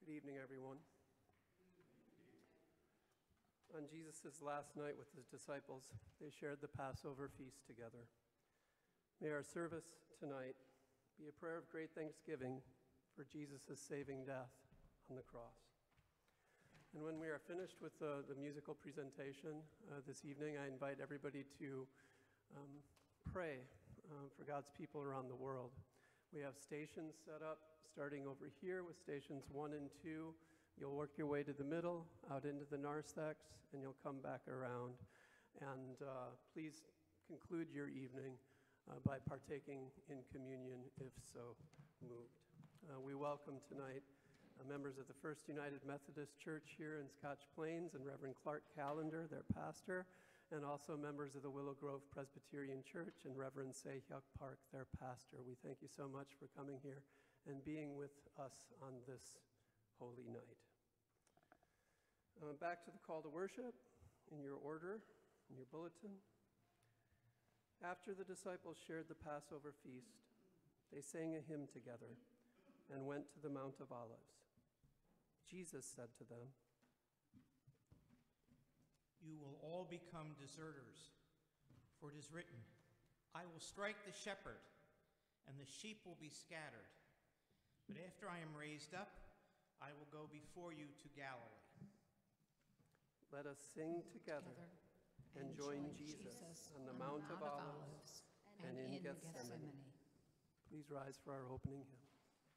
Good evening, everyone. On Jesus' last night with his disciples, they shared the Passover feast together. May our service tonight be a prayer of great thanksgiving for Jesus' saving death on the cross. And when we are finished with the musical presentation this evening, I invite everybody to pray for God's people around the world. We have stations set up starting over here with stations 1 and 2. You'll work your way to the middle, out into the narthex, and you'll come back around. And please conclude your evening by partaking in communion, if so moved. We welcome tonight members of the First United Methodist Church here in Scotch Plains and Reverend Clark Callender, their pastor, and also members of the Willow Grove Presbyterian Church and Reverend Se-Hyuk Park, their pastor. We thank you so much for coming here and being with us on this holy night. Back to the call to worship in your order, in your bulletin. After the disciples shared the Passover feast, they sang a hymn together and went to the Mount of Olives. Jesus said to them, "You will all become deserters, for it is written, I will strike the shepherd, and the sheep will be scattered. But after I am raised up, I will go before you to Galilee." Let us sing together and join Jesus on the Mount of Olives and in Gethsemane. Please rise for our opening hymn.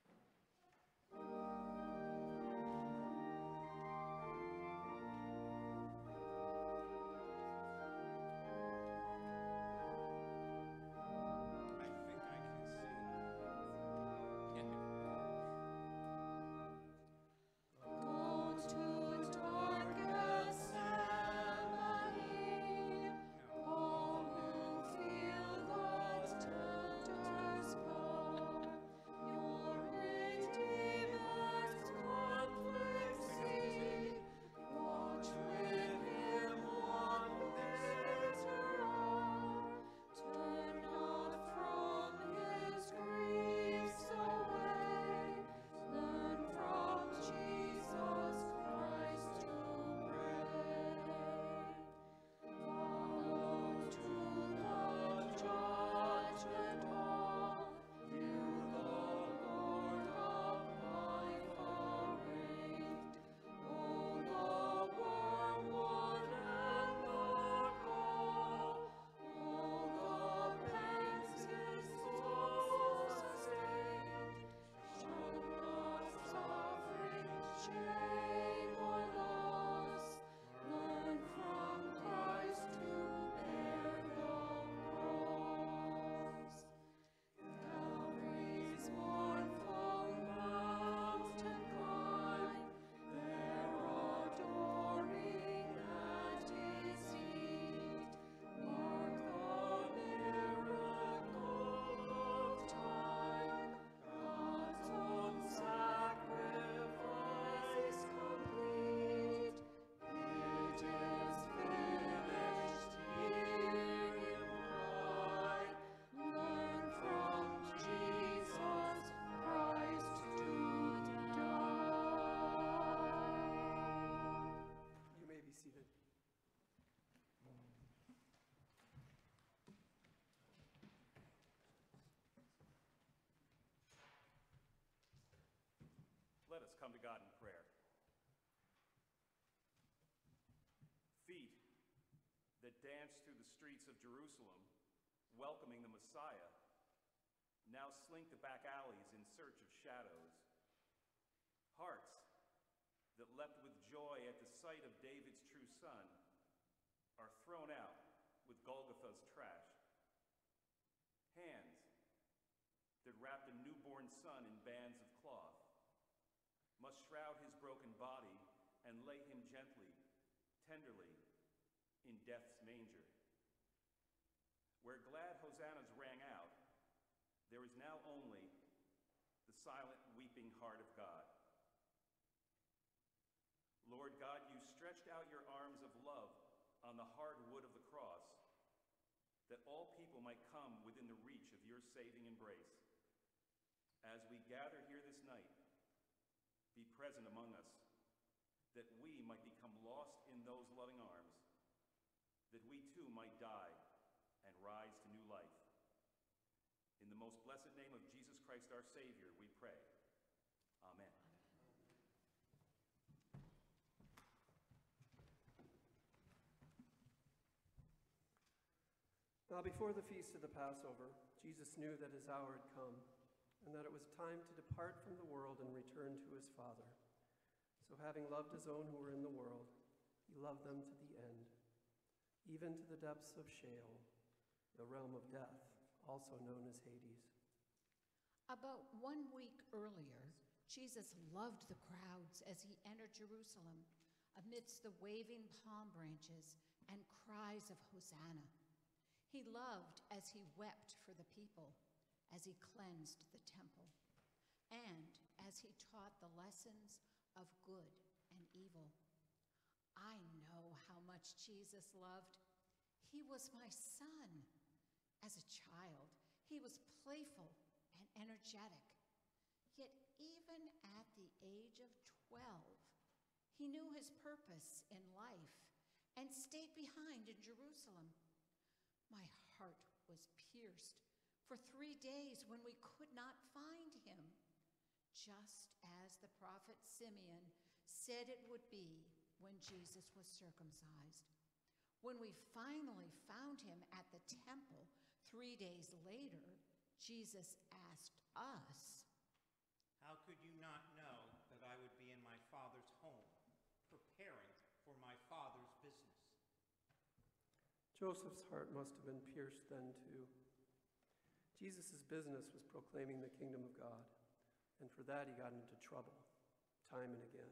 Let us come to God in prayer. Feet that danced through the streets of Jerusalem, welcoming the Messiah, now slink the back alleys in search of shadows. Hearts that leapt with joy at the sight of David's true son are thrown out with Golgotha's trash. Hands that wrapped a newborn son in bands of cloth must shroud his broken body and lay him gently, tenderly, in death's manger. Where glad hosannas rang out, there is now only the silent, weeping heart of God. Lord God, you stretched out your arms of love on the hard wood of the cross, that all people might come within the reach of your saving embrace. As we gather here this night, be present among us, that we might become lost in those loving arms, that we too might die and rise to new life. In the most blessed name of Jesus Christ our Savior, we pray. Amen. Now before the feast of the Passover, Jesus knew that his hour had come, and that it was time to depart from the world and return to his Father. So having loved his own who were in the world, he loved them to the end, even to the depths of Sheol, the realm of death, also known as Hades. About 1 week earlier, Jesus loved the crowds as he entered Jerusalem amidst the waving palm branches and cries of Hosanna. He loved as he wept for the people, as he cleansed the temple, and as he taught the lessons of good and evil. I know how much Jesus loved. He was my son. As a child, he was playful and energetic. Yet even at the age of 12, he knew his purpose in life and stayed behind in Jerusalem. My heart was pierced for 3 days when we could not find him, just as the prophet Simeon said it would be when Jesus was circumcised. When we finally found him at the temple 3 days later, Jesus asked us, How could you not know that I would be in my Father's home, preparing for my Father's business? Joseph's heart must have been pierced then too. Jesus' business was proclaiming the kingdom of God, and for that he got into trouble, time and again.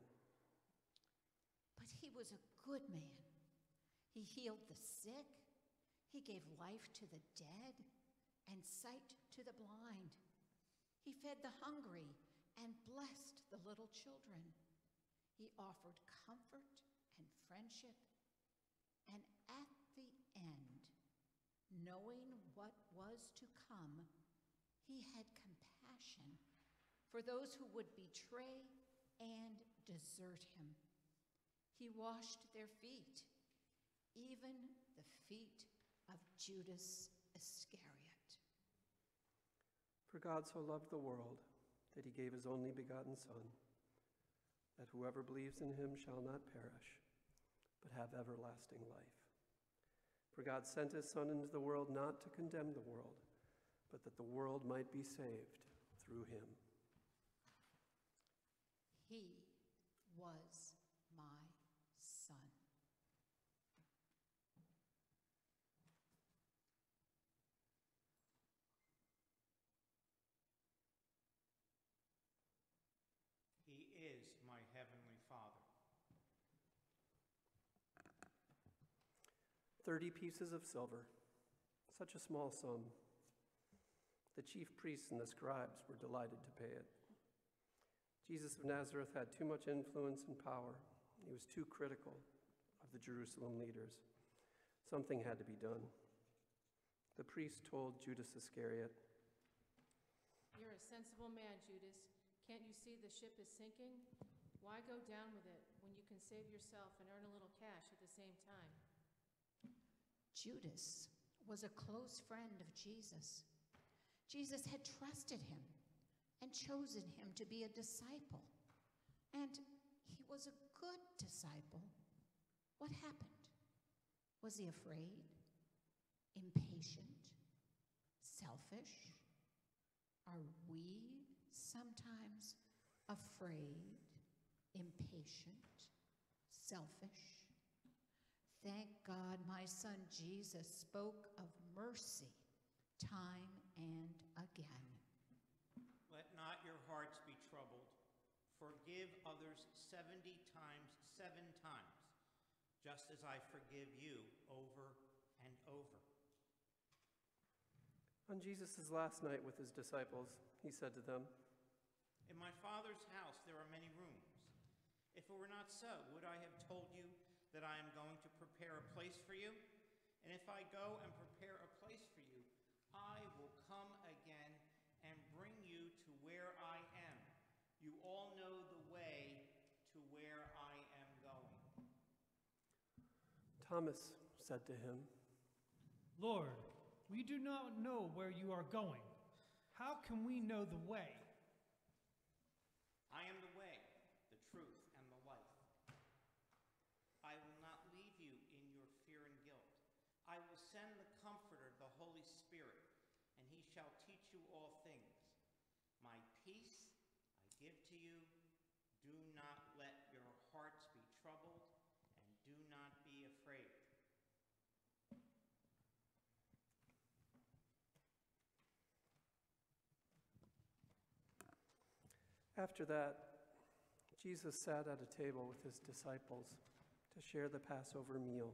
but he was a good man. He healed the sick, he gave life to the dead, and sight to the blind. He fed the hungry and blessed the little children. He offered comfort and friendship, and at the end, knowing what was to come, he had compassion for those who would betray and desert him. He washed their feet, even the feet of Judas Iscariot. For God so loved the world that he gave his only begotten Son, that whoever believes in him shall not perish, but have everlasting life. For God sent his Son into the world not to condemn the world, but that the world might be saved through him. He was my son. He is my heavenly Father. 30 pieces of silver, such a small sum. The chief priests and the scribes were delighted to pay it. Jesus of Nazareth had too much influence and power. He was too critical of the Jerusalem leaders. Something had to be done. The priest told Judas Iscariot, You're a sensible man, Judas. Can't you see the ship is sinking? Why go down with it when you can save yourself and earn a little cash at the same time? Judas was a close friend of Jesus. Jesus had trusted him and chosen him to be a disciple. And he was a good disciple. What happened? Was he afraid? Impatient? Selfish? Are we sometimes afraid, impatient, selfish? Thank God my son Jesus spoke of mercy time and again. Let not your hearts be troubled. Forgive others 70 times, 7 times, just as I forgive you over and over. On Jesus' last night with his disciples, he said to them, In my Father's house there are many rooms. If it were not so, would I have told you that I am going to prepare a place for you? And if I go and prepare a place for you, I will come again and bring you to where I am. You all know the way Thomas said to him, Lord, we do not know where you are going. How can we know the way? I am the way, the truth, and the life. I will not leave you in your fear and guilt. I will send the Comforter, the Holy Spirit, and he shall teach you all things. My peace I give to you. Do not let your hearts be troubled, and do not be afraid. After that, Jesus sat at a table with his disciples to share the Passover meal.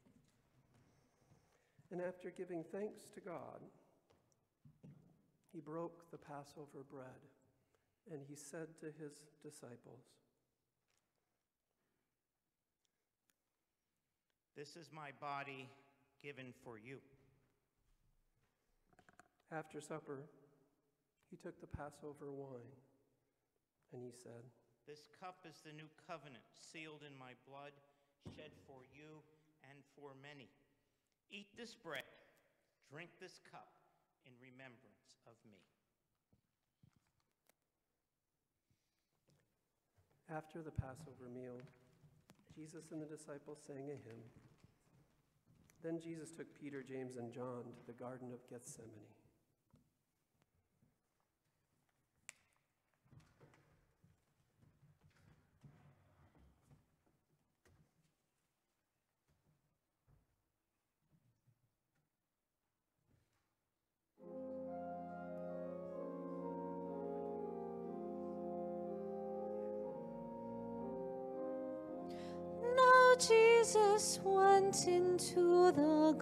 And after giving thanks to God, he broke the Passover bread, and he said to his disciples, This is my body given for you. After supper, he took the Passover wine, and he said, This cup is the new covenant, sealed in my blood, shed for you and for many. Eat this bread, drink this cup in remembrance of me. After the Passover meal, Jesus and the disciples sang a hymn. Then Jesus took Peter, James, and John to the Garden of Gethsemane. Jesus went into the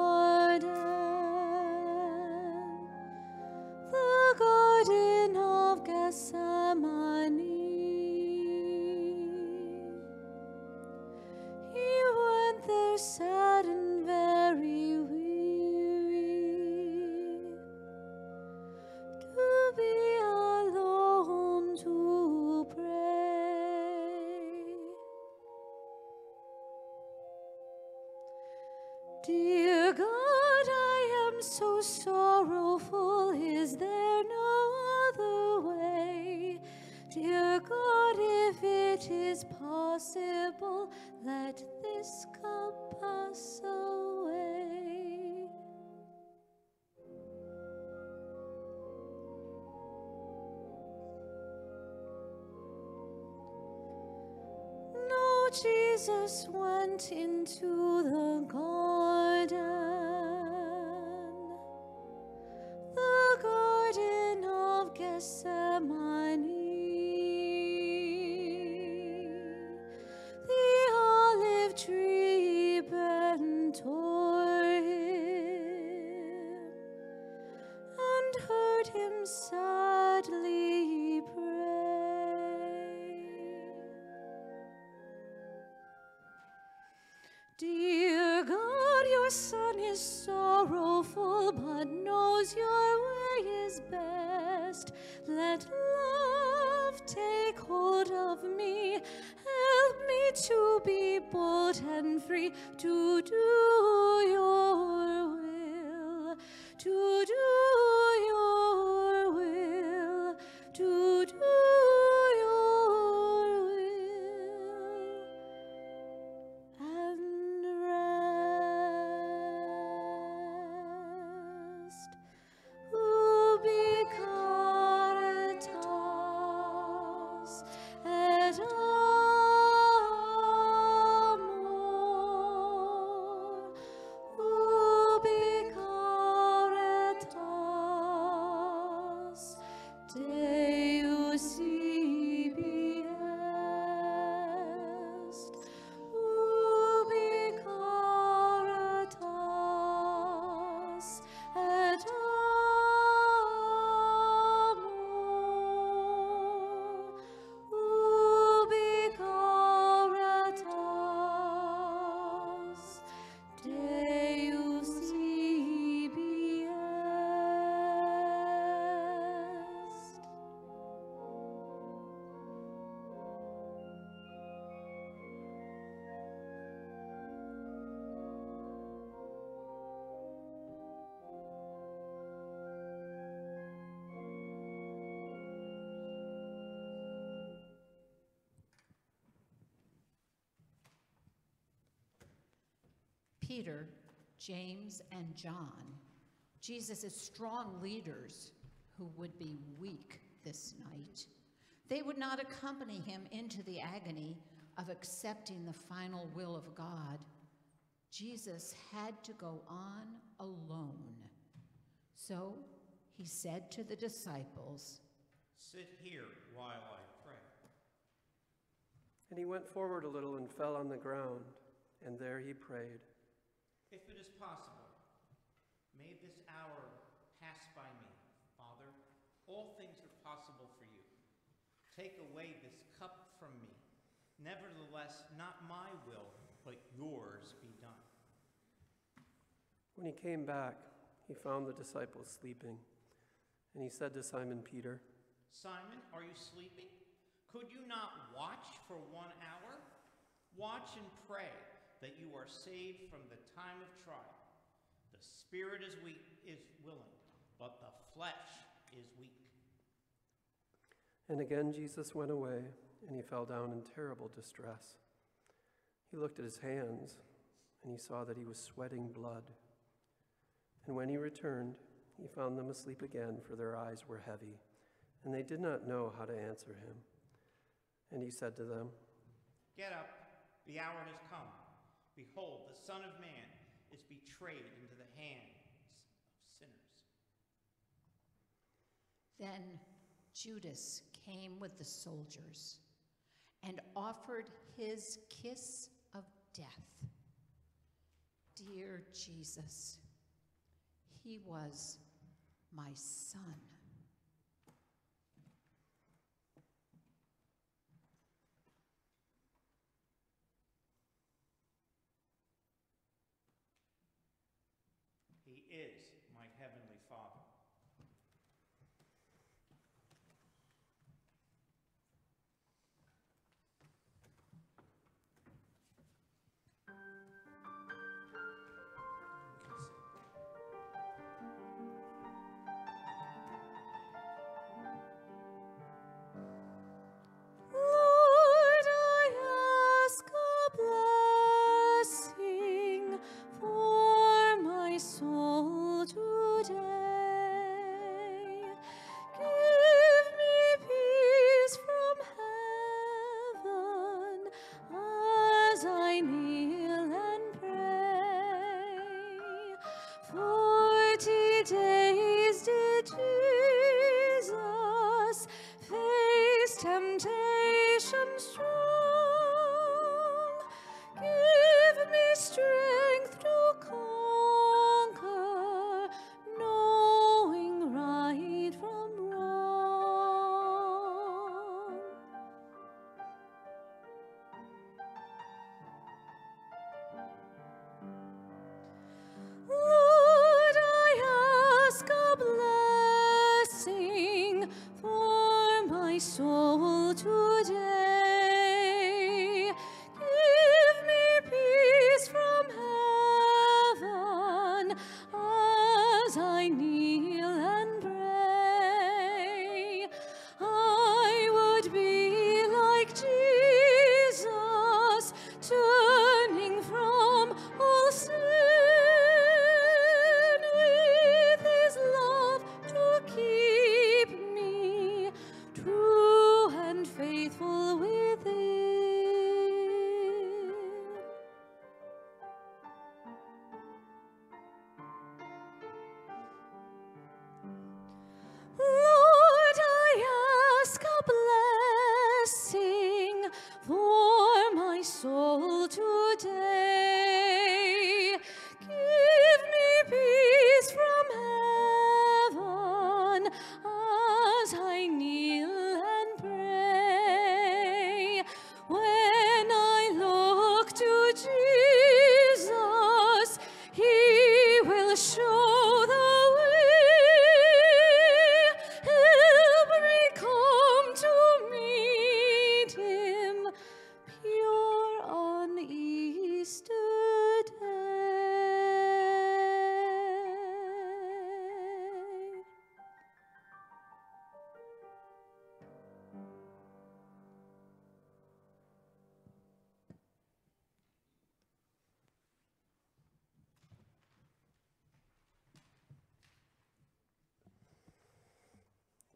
garden of Gethsemane. He went there sad and very weary, to be alone to pray. Dear God, I am so sorrowful, is there no other way? Dear God, if it is possible, let this cup pass away. No, Jesus went into the garden of Gethsemane. The olive tree bent toward him and heard him sadly pray. Dear God, your son is sorrowful, but knows your way is best. Let love take hold of me. Help me to be bold and free, to do your will, to do your will, to do your will, and rest. Ubi caritas et amor, ubi caritas Peter, James, and John, Jesus' strong leaders who would be weak this night. They would not accompany him into the agony of accepting the final will of God. Jesus had to go on alone. So he said to the disciples, "Sit here while I pray." And he went forward a little and fell on the ground, and there he prayed. If it is possible, may this hour pass by me, Father. All things are possible for you. Take away this cup from me. Nevertheless, not my will, but yours be done. When he came back, he found the disciples sleeping, and he said to Simon Peter, "Simon, are you sleeping? Could you not watch for 1 hour? Watch and pray that you are saved from the time of trial. The spirit is willing, but the flesh is weak." And again Jesus went away, and he fell down in terrible distress. He looked at his hands, and he saw that he was sweating blood. And when he returned, he found them asleep again, for their eyes were heavy, and they did not know how to answer him. And he said to them, "Get up, the hour has come. Behold, the Son of Man is betrayed into the hands of sinners." Then Judas came with the soldiers and offered his kiss of death. Dear Jesus, he was my son. He is my heavenly Father. Lord, I ask a blessing for my soul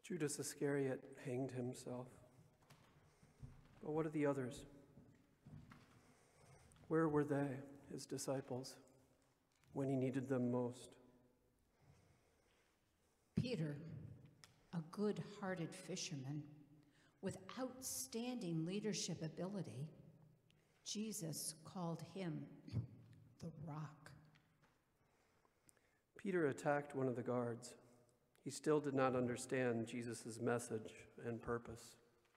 Judas Iscariot hanged himself. But what of the others? Where were they, his disciples, when he needed them most? Peter, a good-hearted fisherman with outstanding leadership ability, Jesus called him the Rock. Peter attacked one of the guards. He still did not understand Jesus' message and purpose.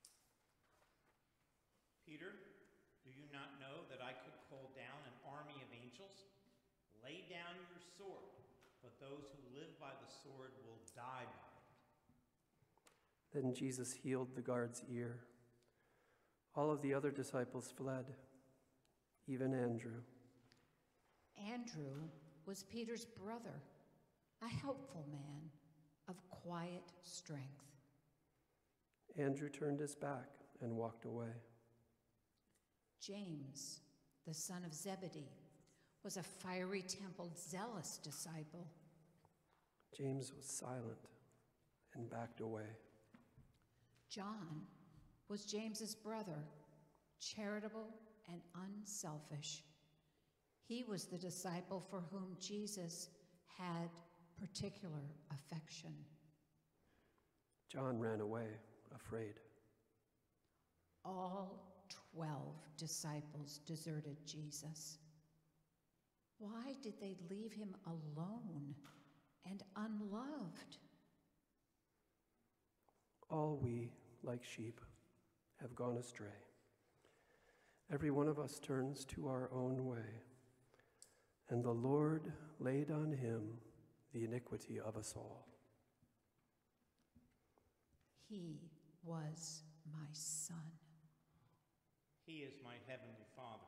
Peter, do you not know that I could call down an army of angels? Lay down your sword, but those who live by the sword will die by it. Then Jesus healed the guard's ear. All of the other disciples fled, even Andrew. Andrew was Peter's brother, a helpful man of quiet strength. Andrew turned his back and walked away. James, the son of Zebedee, was a fiery temple, zealous disciple. James was silent and backed away. John was James's brother, charitable and unselfish. He was the disciple for whom Jesus had particular affection. John ran away, afraid. All 12 disciples deserted Jesus. Why did they leave him alone and unloved? All we, like sheep, have gone astray. Every one of us turns to our own way, and the Lord laid on him the iniquity of us all. He was my son. He is my heavenly Father.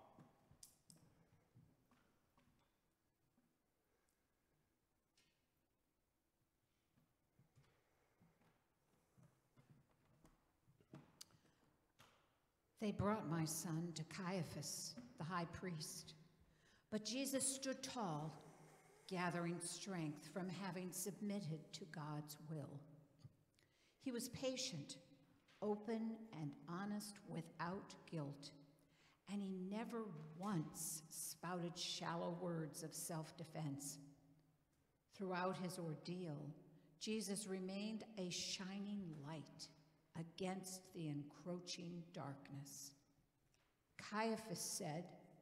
They brought my son to Caiaphas, the high priest. But Jesus stood tall, gathering strength from having submitted to God's will. He was patient, open and honest without guilt, and he never once spouted shallow words of self-defense. Throughout his ordeal, Jesus remained a shining light against the encroaching darkness. Caiaphas said,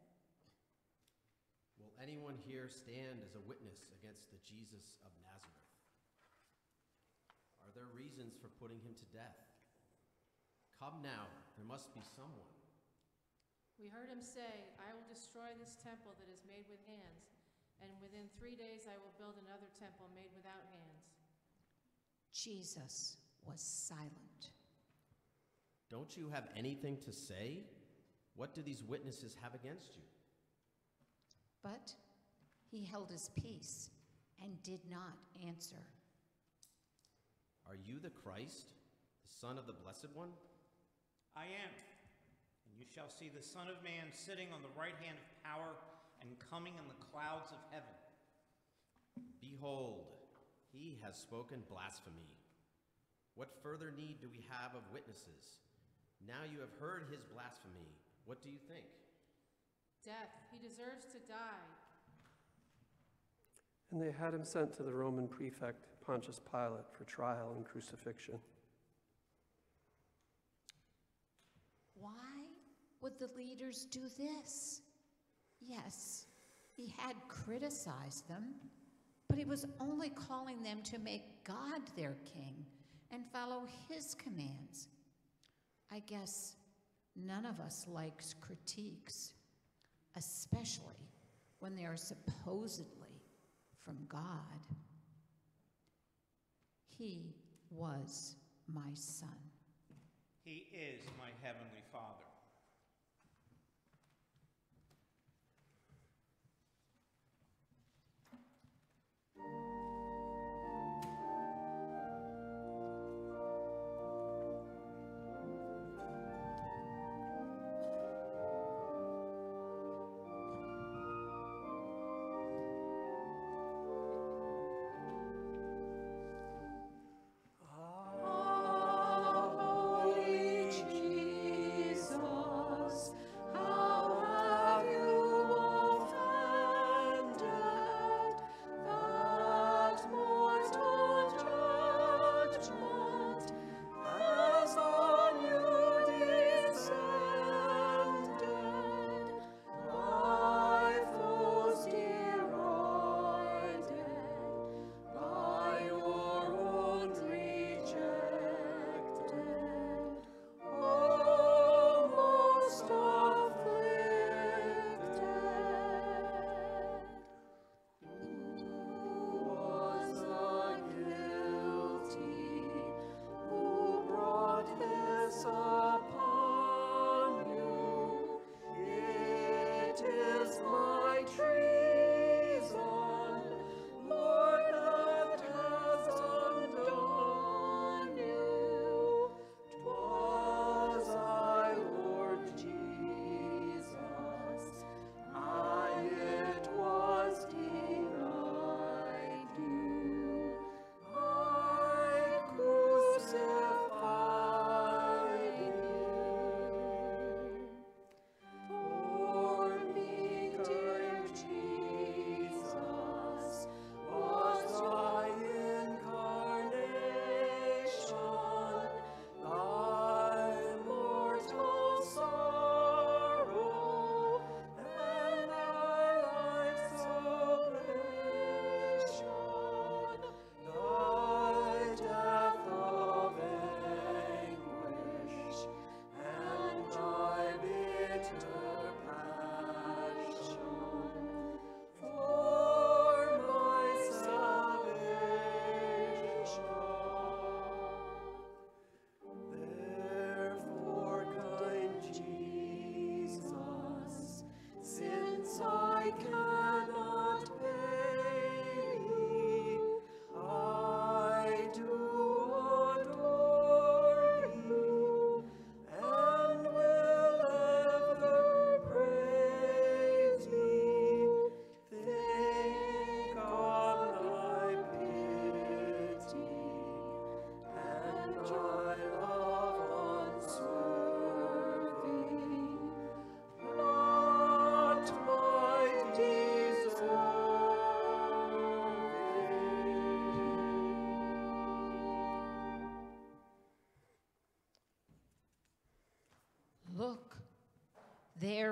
"Will anyone here stand as a witness against the Jesus of Nazareth? Are there reasons for putting him to death? Come now, there must be someone." We heard him say, "I will destroy this temple that is made with hands, and within 3 days I will build another temple made without hands." Jesus was silent. Don't you have anything to say? What do these witnesses have against you? But he held his peace and did not answer. Are you the Christ, the Son of the Blessed One? I am. And you shall see the Son of Man sitting on the right hand of power and coming in the clouds of heaven. Behold, he has spoken blasphemy. What further need do we have of witnesses? Now you have heard his blasphemy. What do you think? Death, he deserves to die. And they had him sent to the Roman prefect, Pontius Pilate, for trial and crucifixion. Why would the leaders do this? Yes, he had criticized them, but he was only calling them to make God their king and follow his commands. I guess none of us likes critiques, especially when they are supposedly from God. He was my son. He is my heavenly Father.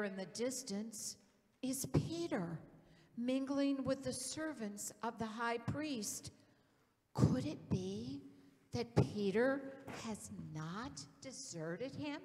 there in the distance is Peter, mingling with the servants of the high priest. Could it be that Peter has not deserted him?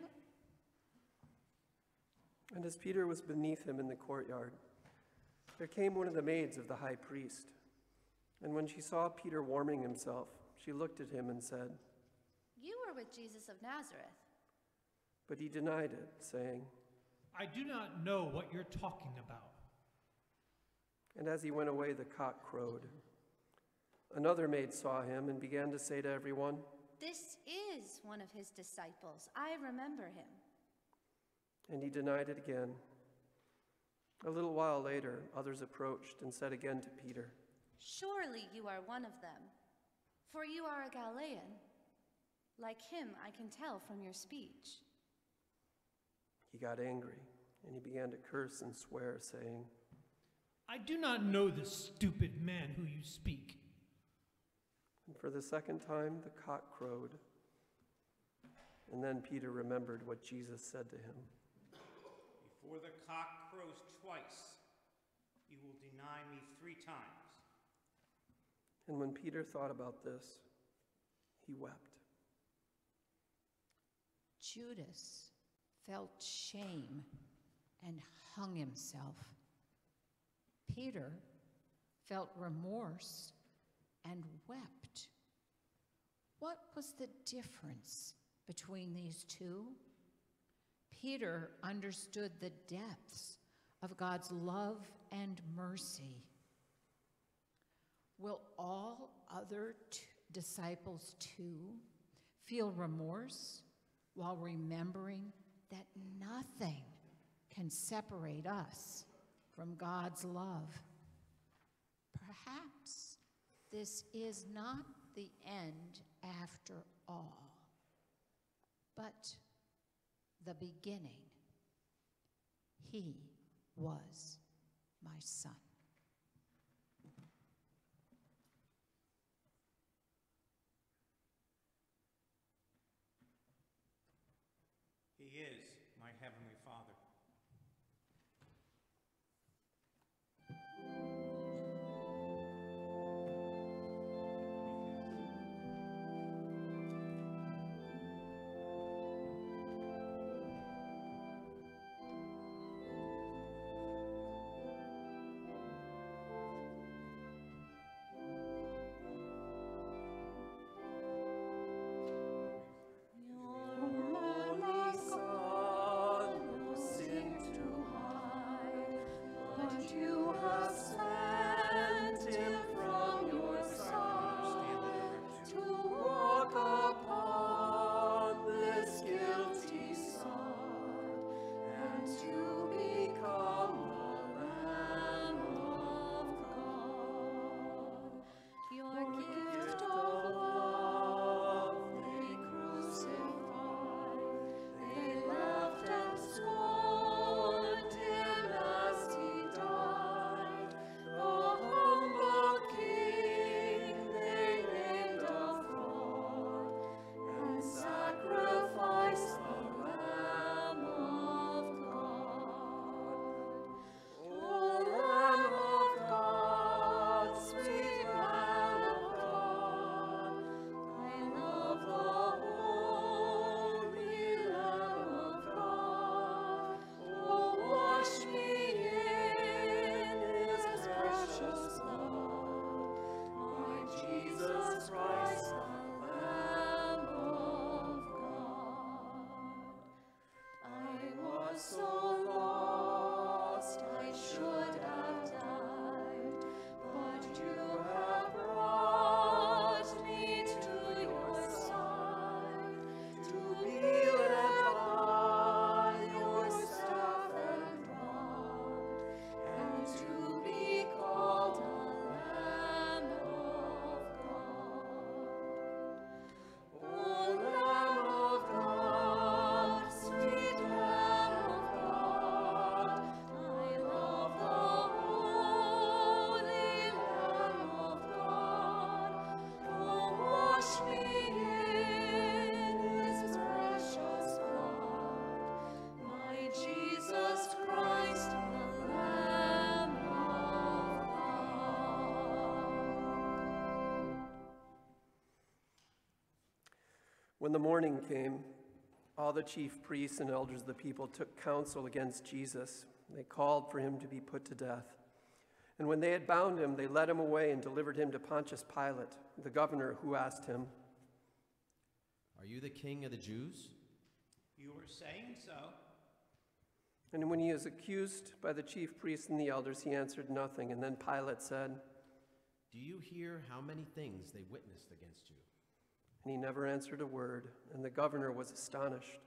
And as Peter was beneath him in the courtyard, there came one of the maids of the high priest. And when she saw Peter warming himself, she looked at him and said, "You were with Jesus of Nazareth." but he denied it, saying, I do not know what you're talking about. And as he went away, the cock crowed. Another maid saw him and began to say to everyone, "This is one of his disciples. I remember him." and he denied it again. A little while later, others approached and said again to Peter, "Surely you are one of them, for you are a Galilean. Like him, I can tell from your speech." He got angry, and he began to curse and swear, saying, I do not know this stupid man who you speak. and for the second time the cock crowed. And then Peter remembered what Jesus said to him. Before the cock crows twice, you will deny me 3 times. And when Peter thought about this, he wept. Judas felt shame and hung himself. Peter felt remorse and wept. What was the difference between these two? Peter understood the depths of God's love and mercy. Will all other disciples too feel remorse while remembering that nothing can separate us from God's love? Perhaps this is not the end after all, but the beginning. He was my son. He is my heavenly Father. They left and scorned him as he died. When the morning came, all the chief priests and elders of the people took counsel against Jesus. They called for him to be put to death. And when they had bound him, they led him away and delivered him to Pontius Pilate, the governor, who asked him, "Are you the king of the Jews?" You were saying so. And when he was accused by the chief priests and the elders, he answered nothing. And then Pilate said, "Do you hear how many things they witnessed against you?" and he never answered a word, and the governor was astonished.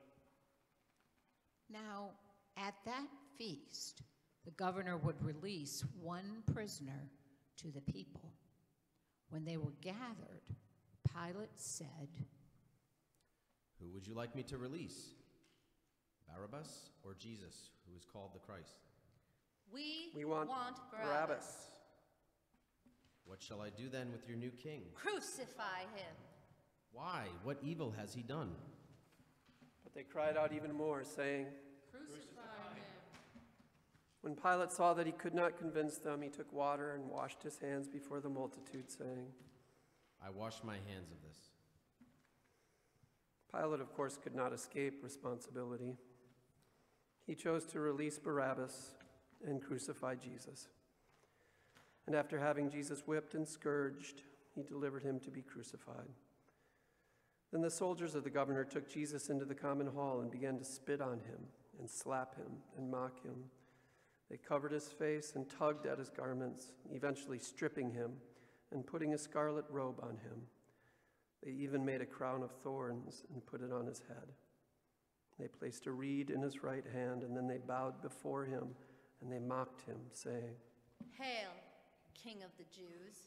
Now, at that feast, the governor would release one prisoner to the people. When they were gathered, Pilate said, "Who would you like me to release? Barabbas or Jesus, who is called the Christ?" We want Barabbas. "What shall I do then with your new king?" Crucify him. "Why? What evil has he done?" But they cried out even more, saying, Crucify him. When Pilate saw that he could not convince them, he took water and washed his hands before the multitude, saying, "I wash my hands of this." Pilate, of course, could not escape responsibility. He chose to release Barabbas and crucify Jesus. And after having Jesus whipped and scourged, he delivered him to be crucified. Then the soldiers of the governor took Jesus into the common hall and began to spit on him and slap him and mock him. They covered his face and tugged at his garments, eventually stripping him and putting a scarlet robe on him. They even made a crown of thorns and put it on his head. They placed a reed in his right hand, and then they bowed before him and they mocked him, saying, Hail, King of the Jews.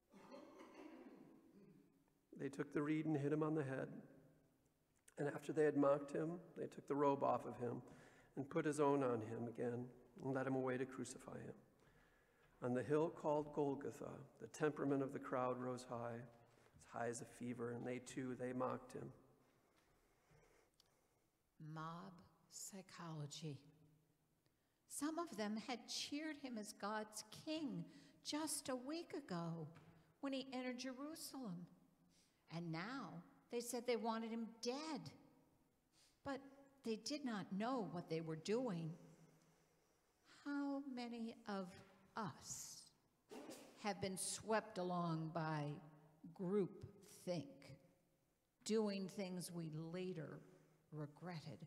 They took the reed and hit him on the head. And after they had mocked him, they took the robe off of him and put his own on him again and led him away to crucify him. On the hill called Golgotha, the temperament of the crowd rose high as a fever, and they mocked him. Mob psychology. Some of them had cheered him as God's king just a week ago when he entered Jerusalem. And now they said they wanted him dead. But they did not know what they were doing. How many of us have been swept along by groupthink, doing things we later regretted?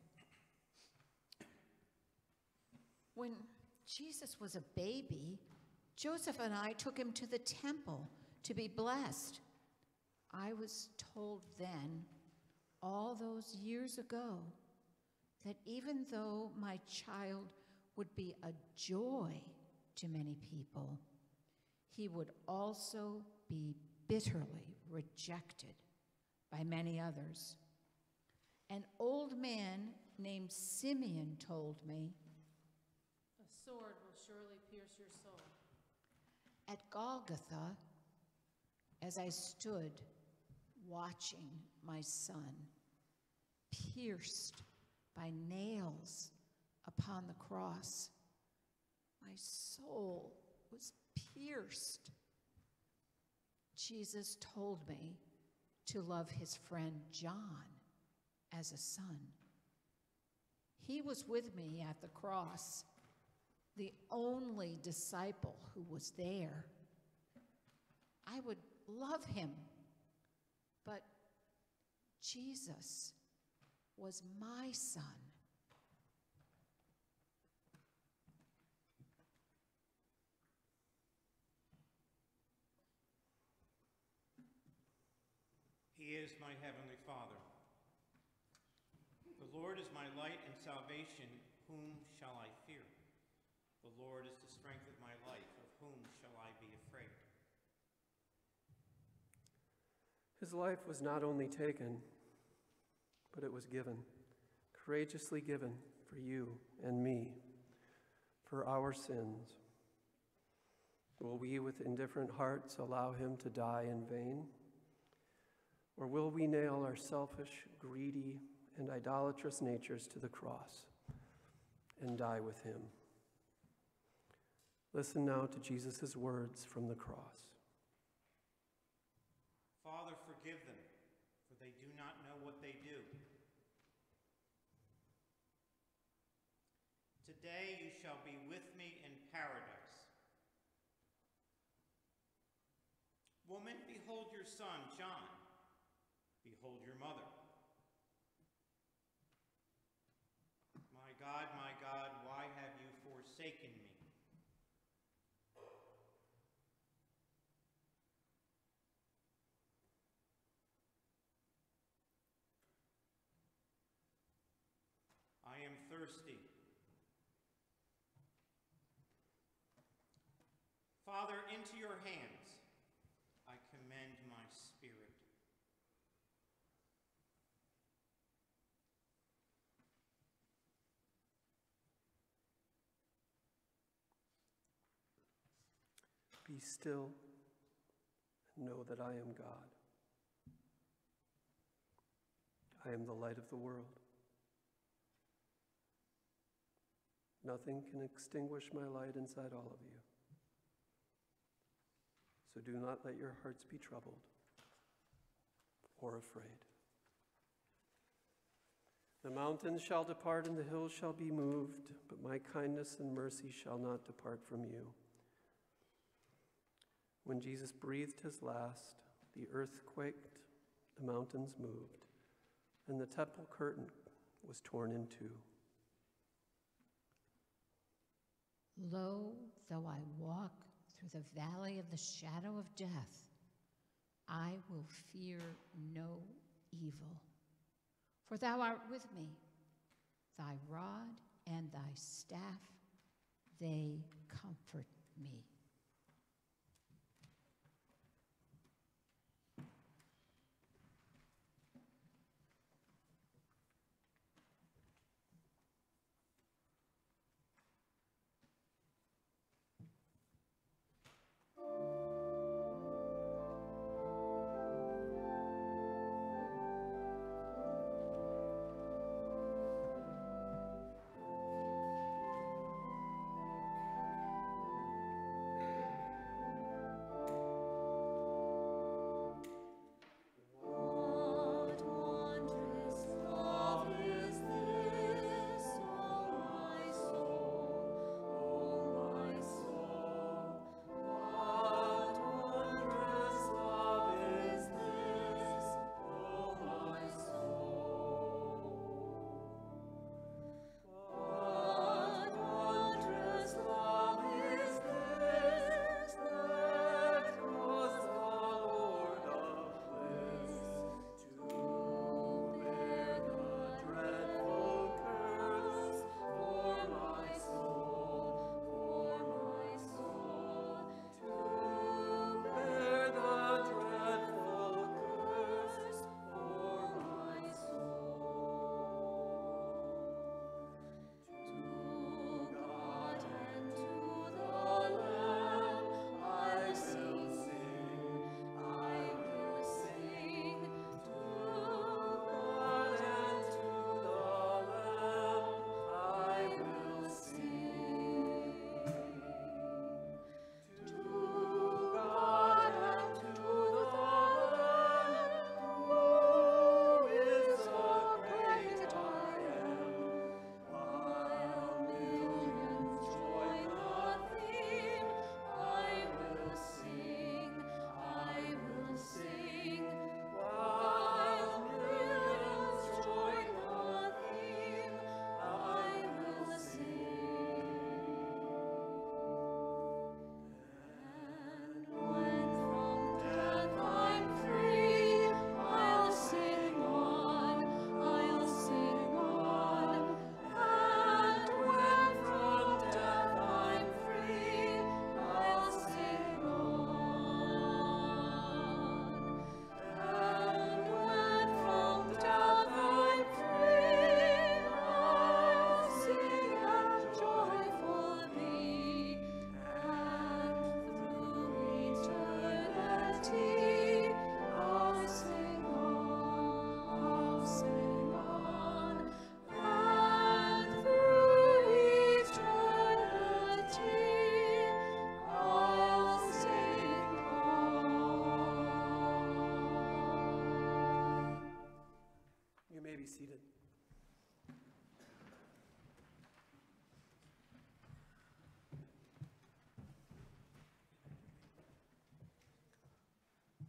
When Jesus was a baby, Joseph and I took him to the temple to be blessed. I was told then, all those years ago, that even though my child would be a joy to many people, he would also be bitterly rejected by many others. An old man named Simeon told me, A sword will surely pierce your soul. at Golgotha, as I stood watching my son pierced by nails upon the cross, my soul was pierced. Jesus told me to love his friend John as a son. He was with me at the cross, the only disciple who was there. I would love him, but Jesus was my son. He is my heavenly Father. The Lord is my light and salvation. Whom shall I fear? The Lord is the strength of my life. Of whom shall I be afraid? His life was not only taken, but it was given, courageously given for you and me, for our sins. Will we with indifferent hearts allow him to die in vain? Or will we nail our selfish, greedy, and idolatrous natures to the cross and die with him? Listen now to Jesus' words from the cross. Father, forgive them, for they do not know what they do. Today you shall be with me in paradise. Woman, behold your son, John. Behold your mother. My God, why have you forsaken me? I am thirsty. Father, into your hands I commend my spirit. Be still and know that I am God. I am the light of the world. Nothing can extinguish my light inside all of you. So do not let your hearts be troubled or afraid. The mountains shall depart and the hills shall be moved, but my kindness and mercy shall not depart from you. When Jesus breathed his last, the earth quaked, the mountains moved, and the temple curtain was torn in two. Lo, though I walk through the valley of the shadow of death, I will fear no evil. For thou art with me, thy rod and thy staff, they comfort me.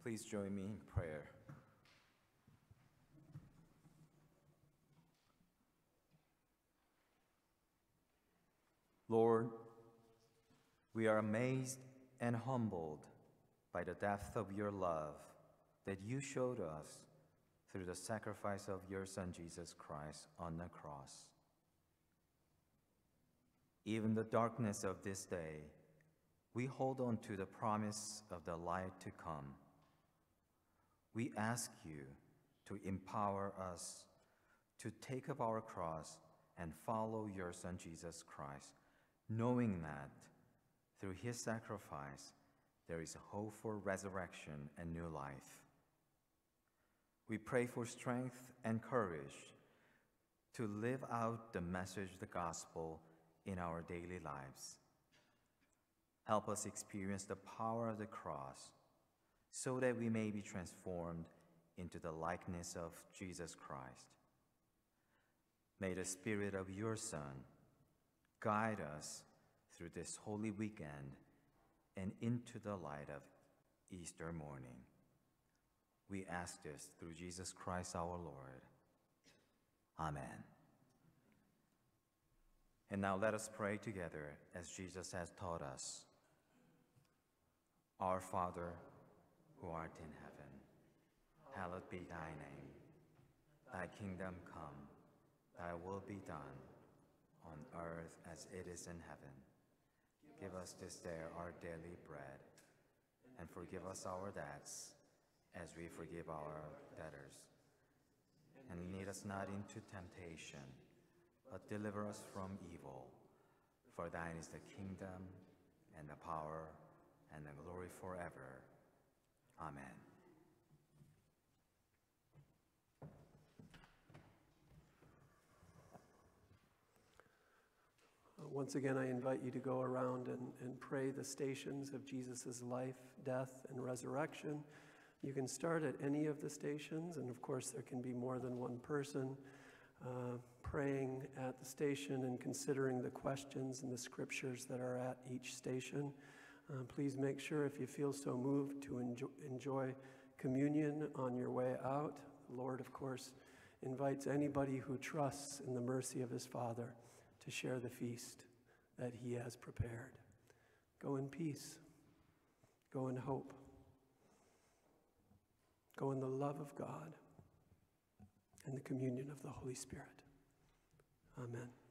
Please join me in prayer. Lord, we are amazed and humbled by the depth of your love that you showed us through the sacrifice of your Son, Jesus Christ, on the cross. Even in the darkness of this day, we hold on to the promise of the light to come. We ask you to empower us to take up our cross and follow your Son, Jesus Christ, knowing that through his sacrifice, there is a hope for resurrection and new life. We pray for strength and courage to live out the message of the gospel in our daily lives. Help us experience the power of the cross so that we may be transformed into the likeness of Jesus Christ. May the Spirit of your Son guide us through this holy weekend and into the light of Easter morning. We ask this through Jesus Christ our Lord. Amen. And now let us pray together as Jesus has taught us. Our Father, who art in heaven, hallowed be thy name. Thy kingdom come, thy will be done, on earth as it is in heaven. Give us this day our daily bread, and forgive us our debts, as we forgive our debtors. And lead us not into temptation, but deliver us from evil. For thine is the kingdom, and the power, and the glory forever. Amen. Once again, I invite you to go around and pray the stations of Jesus' life, death, and resurrection. You can start at any of the stations, and of course there can be more than one person praying at the station and considering the questions and the scriptures that are at each station. Please make sure, if you feel so moved, to enjoy communion on your way out. The Lord, of course, invites anybody who trusts in the mercy of his Father to share the feast that he has prepared. Go in peace. Go in hope. Go in the love of God and the communion of the Holy Spirit. Amen.